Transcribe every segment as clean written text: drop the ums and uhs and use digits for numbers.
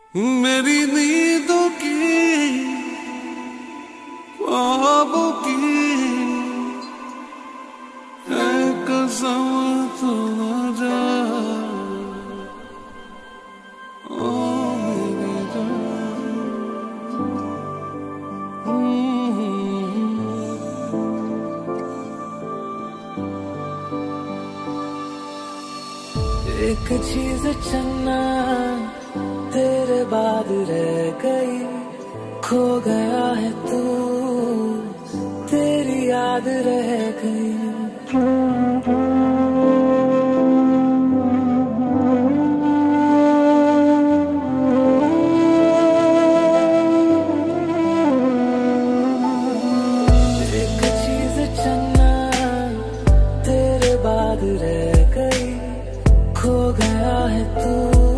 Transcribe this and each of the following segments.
मेरी नींदों की ख्वाबों की है कसम, तो न जा ओ मेरी जान। एक चीज चन्ना तेरे बाद रह गई, खो गया है तू, तेरी याद रह गई। एक चीज चन्ना तेरे बाद रह गई, खो गया है तू,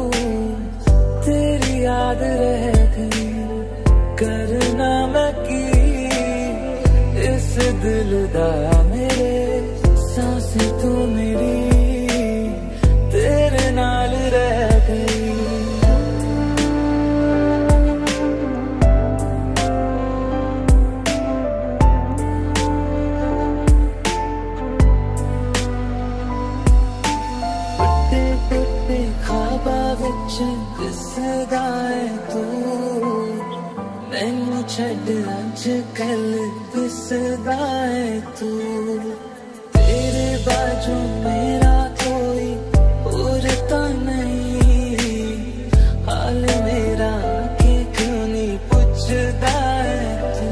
तेरी याद रह गई। करना मैं की इस दिल दा मेरे, सांसें तू मेरी तेरे नाल रह गई। टुटे टुटे ख्वाबा विच दिसदा है तू, मैनू छड्ड अज कल दिसदा है तू। तेरे बाजू मेरा कोई और तो नहीं, हाल मेरा के क्यों नहीं पुछदा है तू।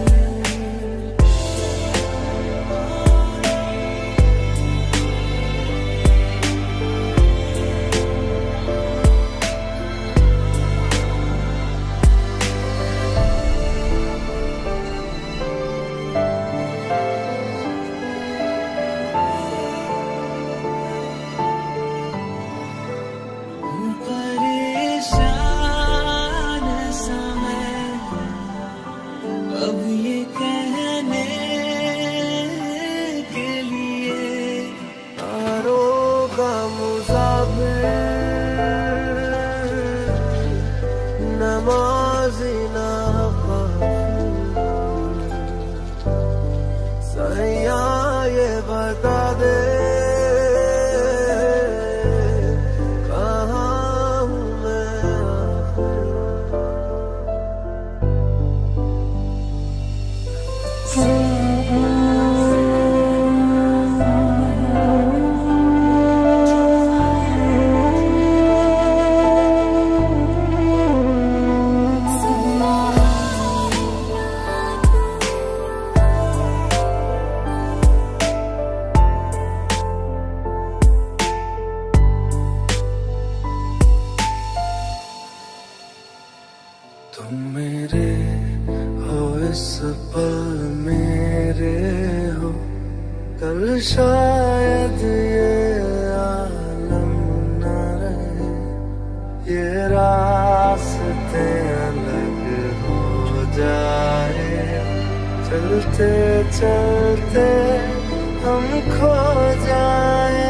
परेशान सा मैं अब ये कहने के लिए, आरोगा मुसाफिर नमाज़ी ना सैया ये बता दे कहाँ हूँ मैं तुम मेरे हो इस पल मेरे हो, कल शायद ये आलम न रहे, ये रास्ते अलग हो जाए, चलते चलते हम खो जाए।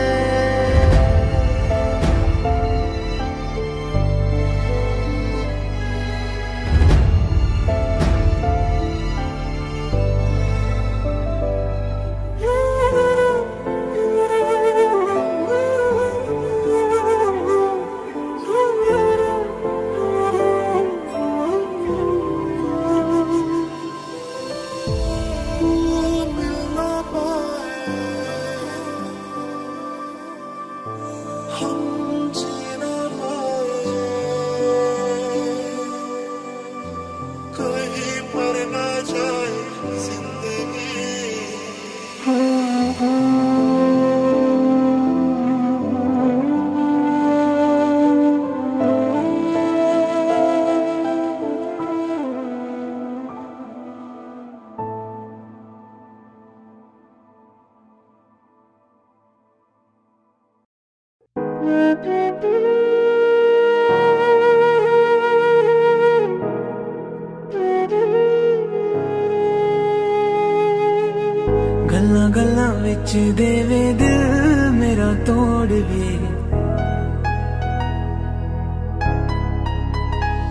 गल्ला गल्ला विच देवे दिल मेरा तोड़ वे,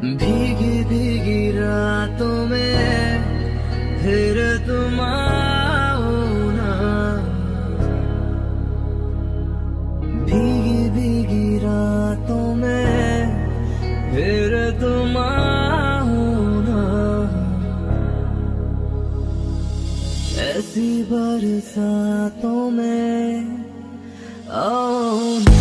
भीगी भीगी रातों में फिर तुम आओ ना, भीगी भीगी रातों में फिर तुम आओ ना, ऐसी बरसातों में आओ ना।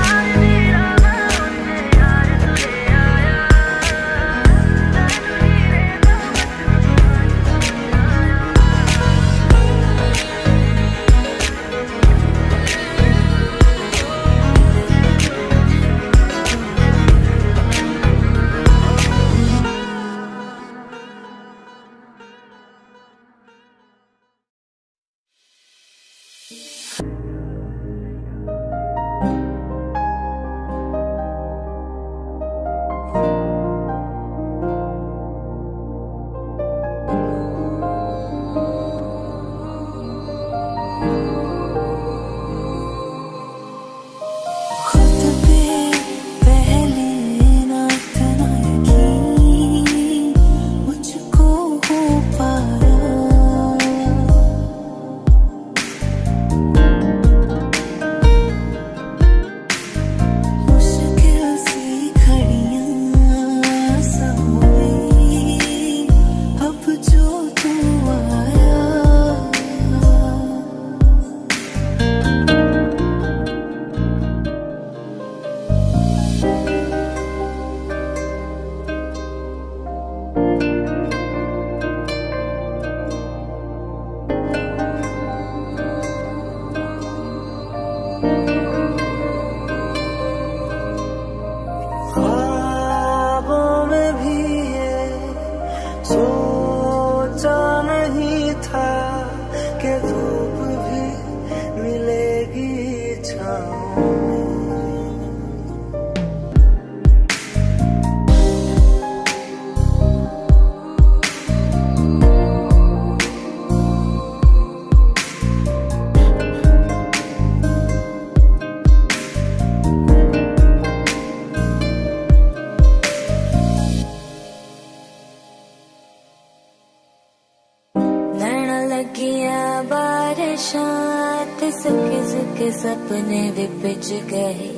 के सपने दे पिच गए,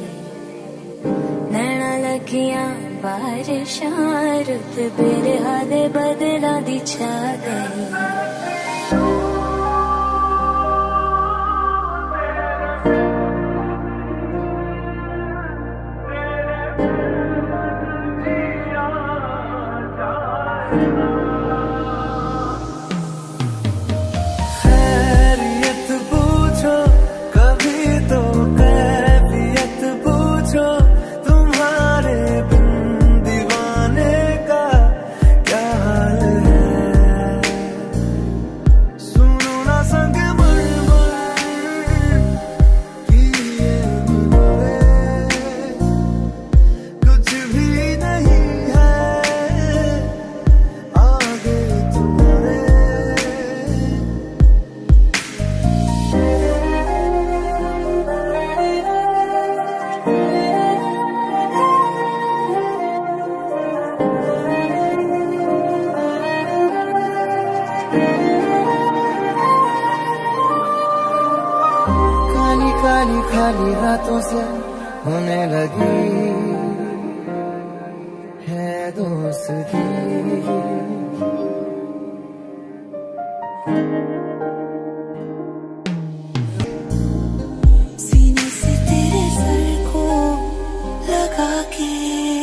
नैना लगियां बारिशां रुत बिरहा दे बदला दी छा गई। खाली खाली रातों से होने लगी है दोस्ती। सीने से तेरे सर को लगा के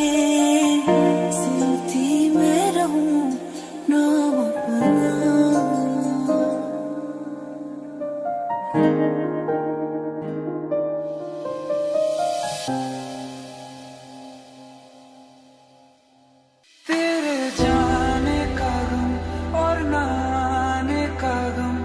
सुनती मैं रहूं नाम अपना। तेरे जाने का गम और ना आने का गम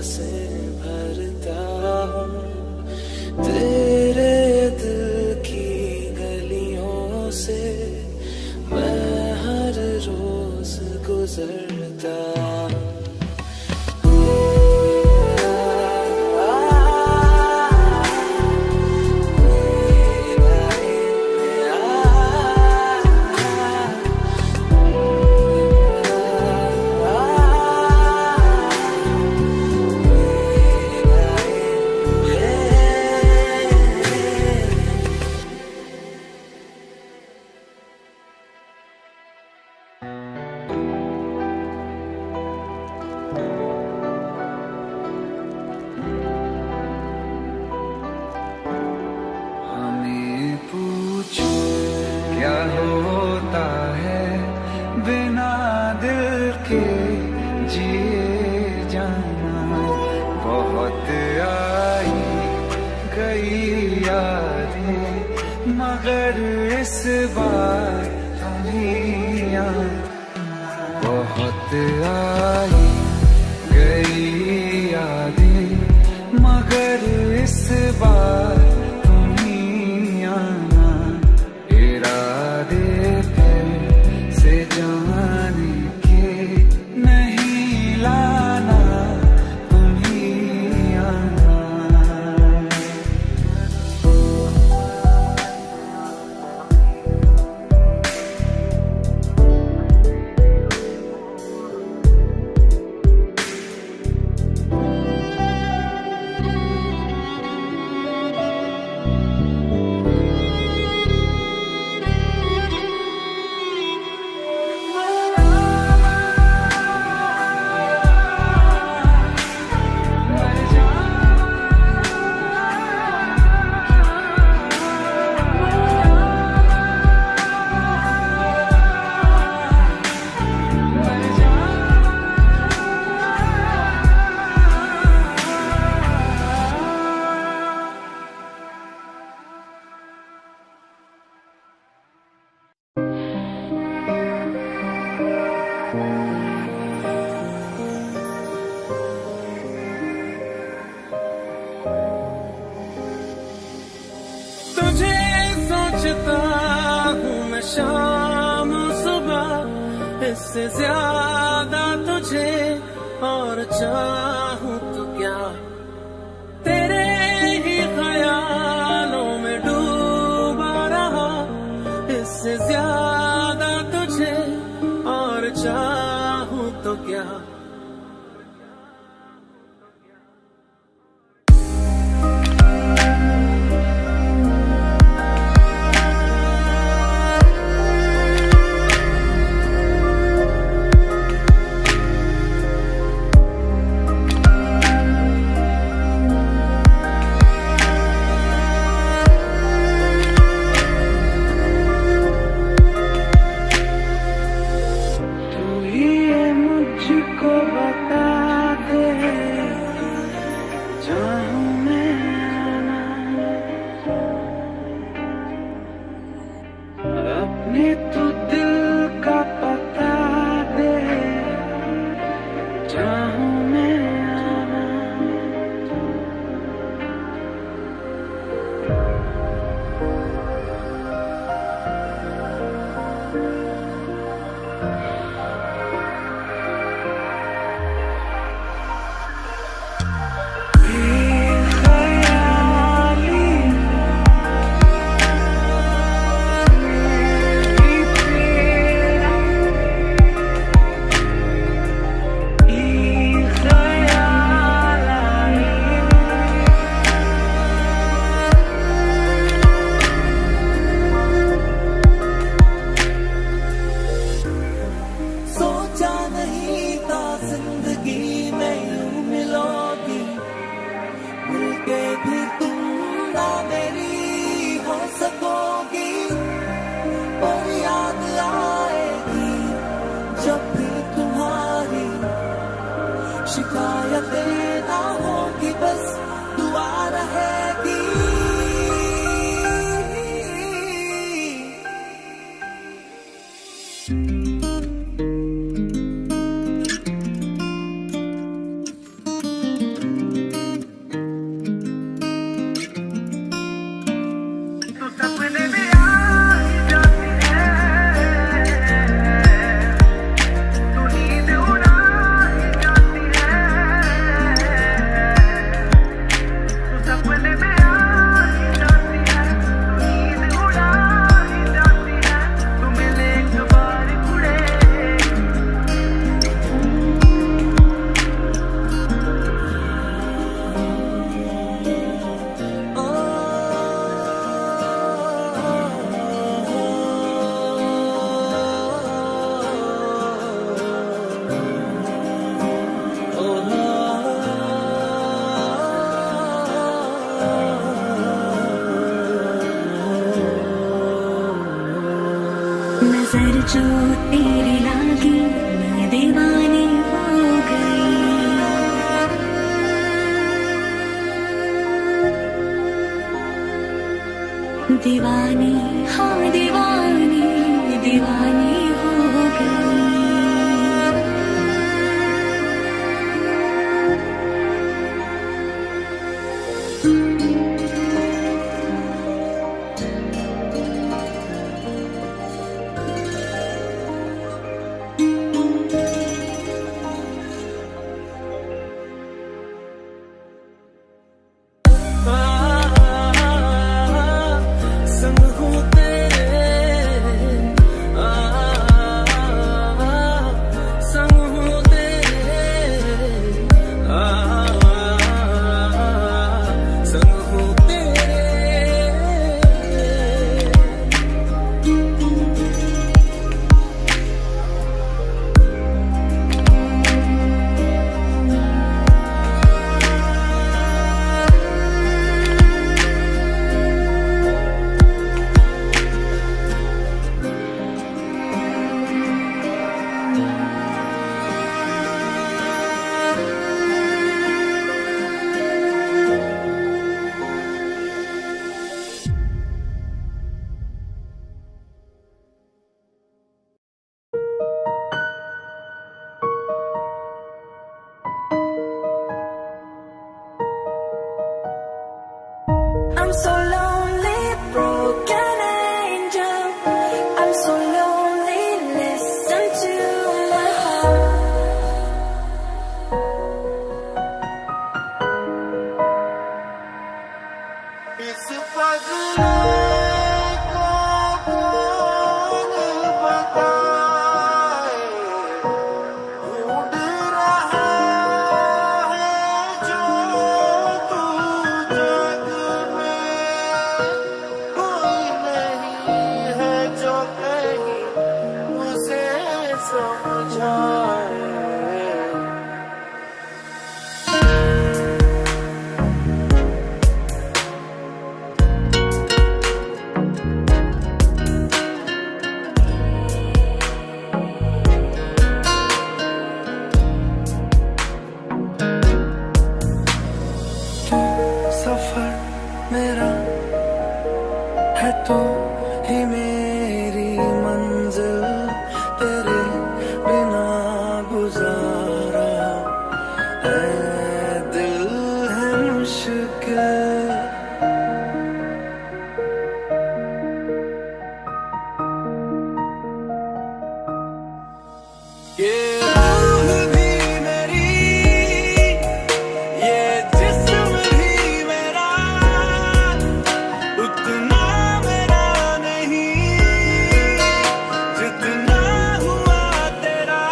सांसें भरता हूँ तेरे दिल की गलियों से मैं हर रोज गुजरता हूँ। क्या होता है बिना दिल के जिए जाना, बहुत आई गई यादें मगर इस बार तुम्हीं आना। बहुत आई गई यादें मगर इस बार तुम्हीं आना। इरादे फिर से जाने के नहीं लाना, तुम्हीं आना। तुझे सोचता हूँ मैं शाम सुबह, इससे ज्यादा तुझे और चाहूँ तो क्या। तेरे ही ख्यालों में डूबा रहा, इससे ज्यादा तुझे और चाहूँ तो क्या। मुझको बता दे चाहूं मैं आना, अपने तो दिल का पता दे चाहूं मैं आना। दीवानी हाँ दीवानी दीवानी हो गई। I'm so lonely, broken angel. I'm so lonely, listen to my heart. इस पगले को कौन बताए, ढूंढ रहा है जो तू जग में, कोई नहीं है जो कहीं उसे समझाए। सफर मेरा है तो ही मेरी मंजिल, तेरे बिना गुजारा है दिल है मुश्किल। ये रूह भी मेरी, ये जिस्म भी मेरा, उतना मेरा नहीं जितना हुआ तेरा।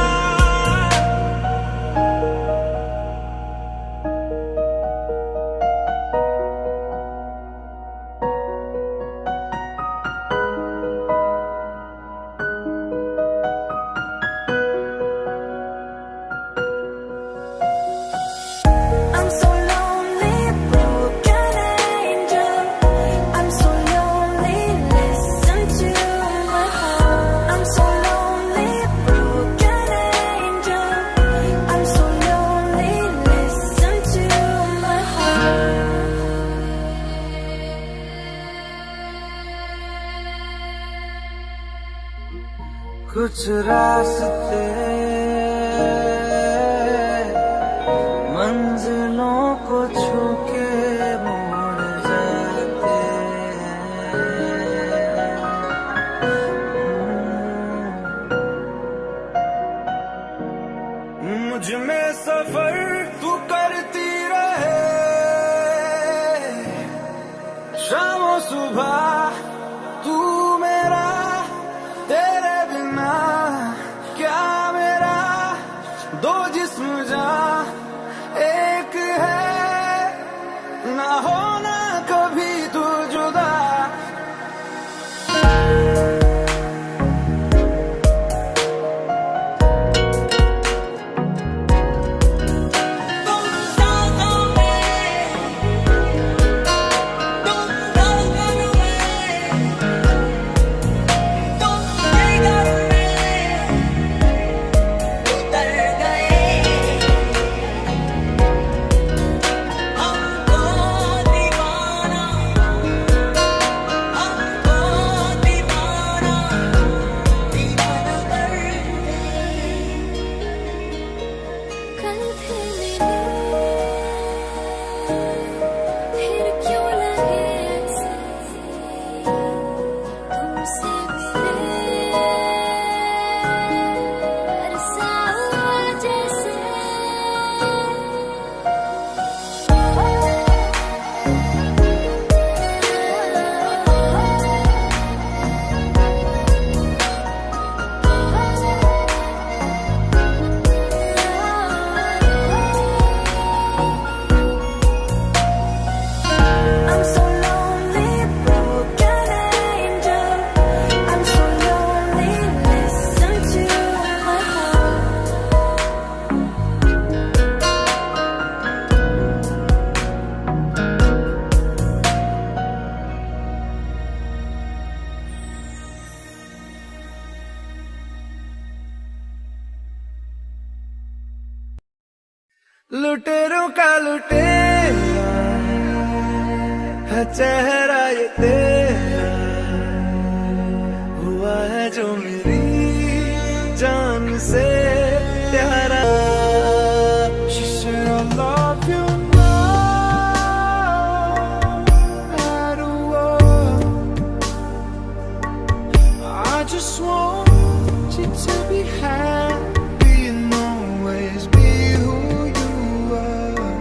I'm so lonely, broken angel. I'm so lonely, listen to my heart. I'm so lonely, broken angel. I'm so lonely, listen to my heart. कुछ रास्ते मंजिलों को छू के मोड़ जाते हैं। मुझ में सफर तू करती रहे, शाम सुबह तू मेरा, तेरे बिना क्या मेरा, दो जिस्म जा एक है, ना होना कभी तू जुदा। तुम है चेहरा ये तेरा, हुआ है जो मेरी जान से प्यारा। She said I love you now, at all. I just want you to be happy and always be who you are.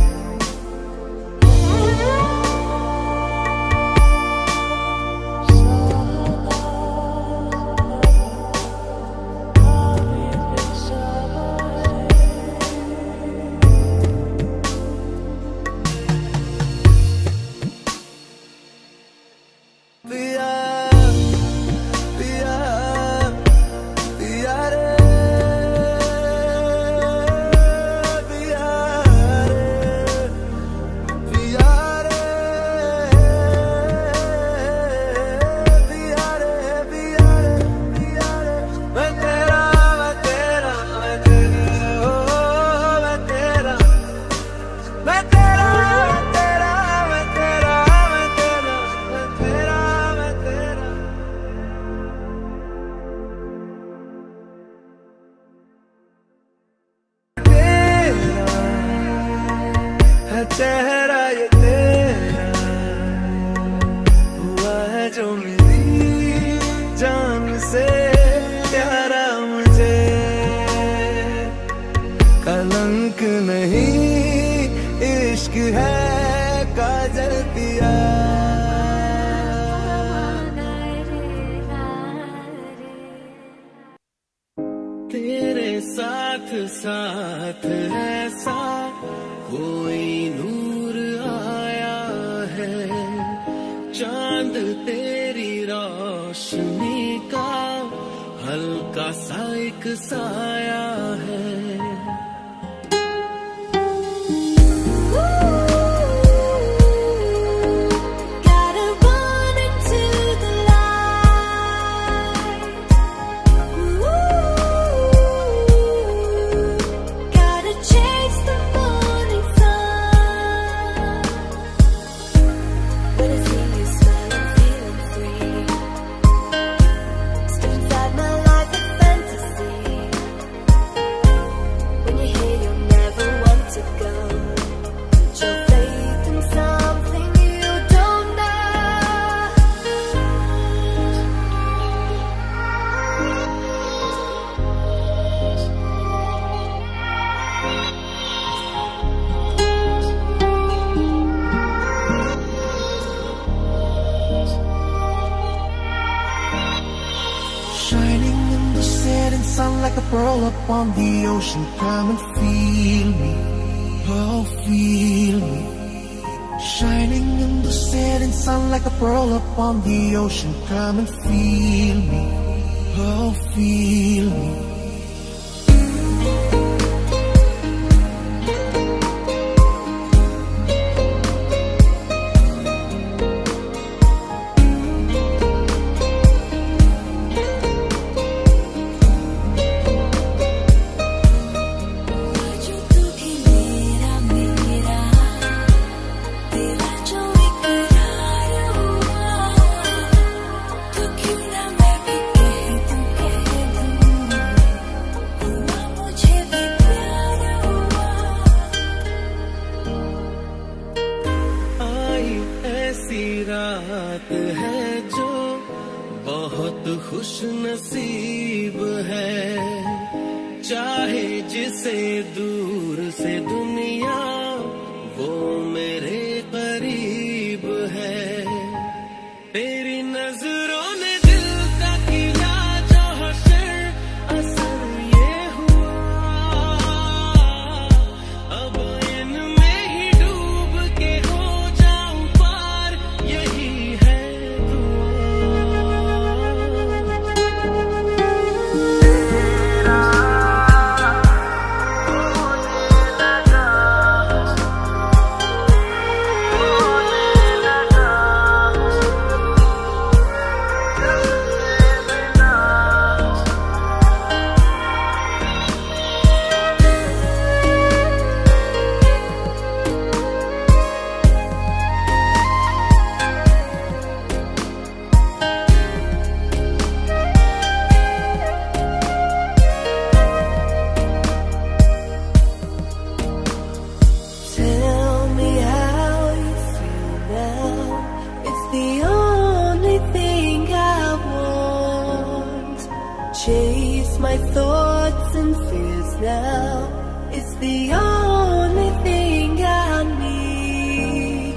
चेहरा ये तेरा, हुआ है जो मेरी जान से प्यारा। मुझे कलंक नहीं इश्क है काजल पिया। तेरे साथ साथ ऐसा कोई नूर आया है, चांद तेरी रोशनी का हल्का सा एक साया है। Sun like a pearl upon the ocean. Come and feel me, oh feel me. Shining in the setting sun like a pearl upon the ocean. Come and feel me, oh feel me. रात है जो बहुत खुश नसीब है, चाहे जिसे दूर से दुनिया वो मेरे करीब है। तेरी नजरों ने दिल का किया जो हशर, असर ये हुआ अब इनमें ही डूब के हो जाऊं पार, यही है दुआ। now. It's the only thing I need.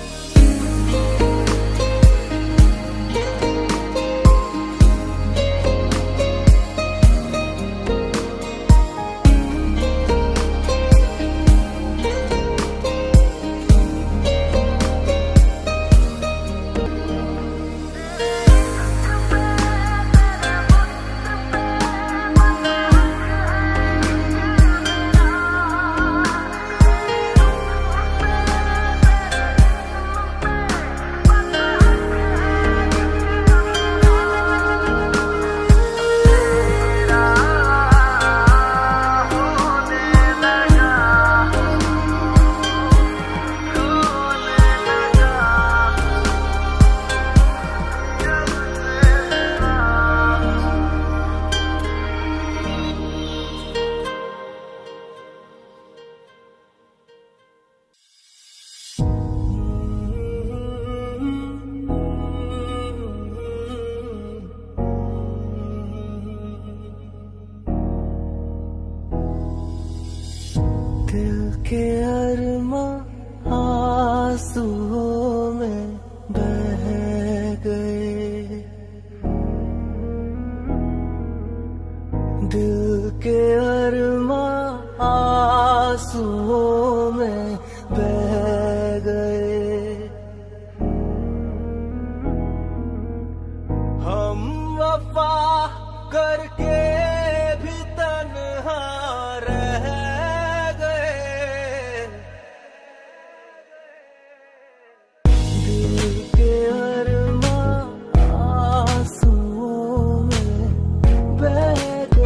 दिल के अरमां आंसुओं में बह गए, दिल के अरमां आंसुओं में बह गए। हम वफा करके भी तन्हा रह गए, दिल के अरमां आंसुओं में बह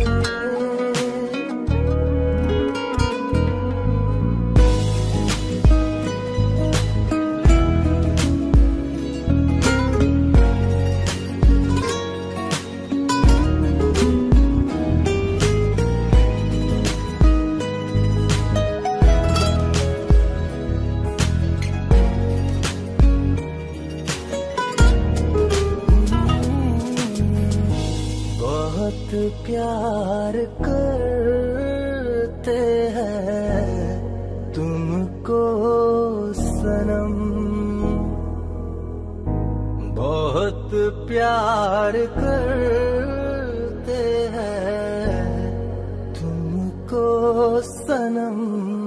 बहुत प्यार करते हैं तुमको सनम, बहुत प्यार करते हैं तुमको सनम।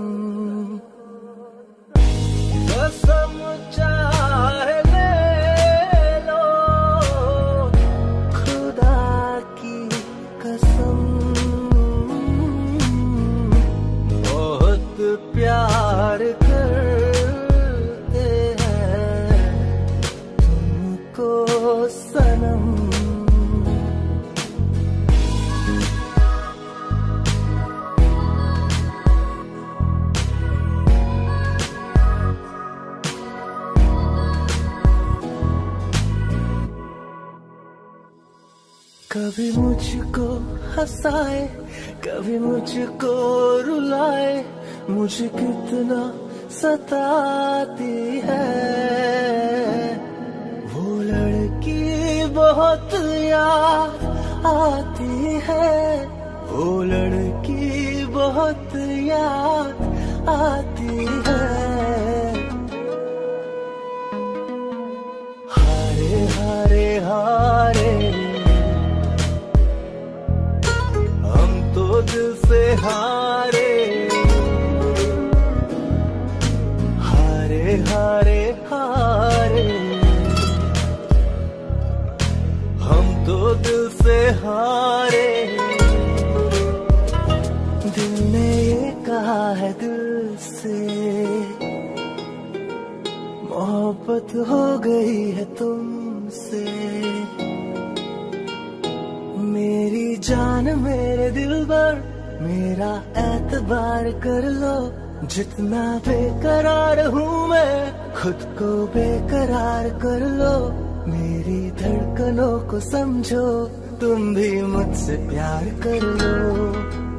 कसम चाहे ले लो खुदा की कसम, बहुत प्यार करते हैं तुमको सनम। कभी मुझको हंसाए, कभी मुझको रुलाए, मुझे कितना सताती है वो लड़की, बहुत याद आती है वो लड़की, बहुत याद आती है। हारे हारे हारे दिल से हारे, हारे हारे हारे हम तो दिल से हारे। दिल ने ये कहा है दिल से मोहब्बत हो गई है तुमसे, मेरी जान मेरे दिल पर मेरा एतबार कर लो। जितना बेकरार हूँ मैं खुद को बेकरार कर लो, मेरी धड़कनों को समझो तुम भी मुझसे प्यार कर लो।